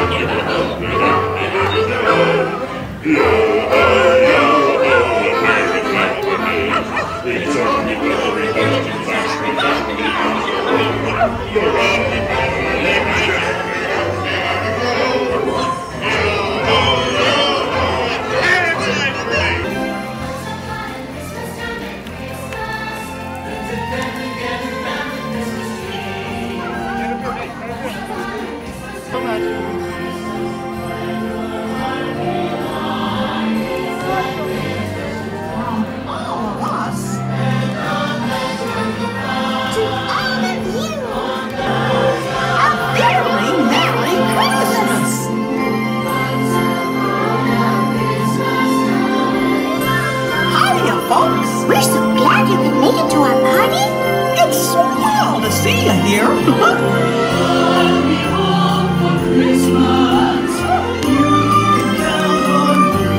We're so glad you could make it to our party. It's swell to see you here. Happy home for Christmas. You can count on me.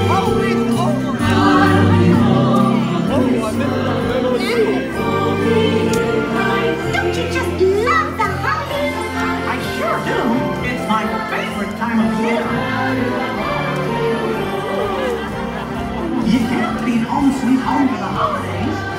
Happy home for Christmas. Don't you just love the holidays? I sure do. It's my favorite time of year. You can't beat home sweet home for the holidays.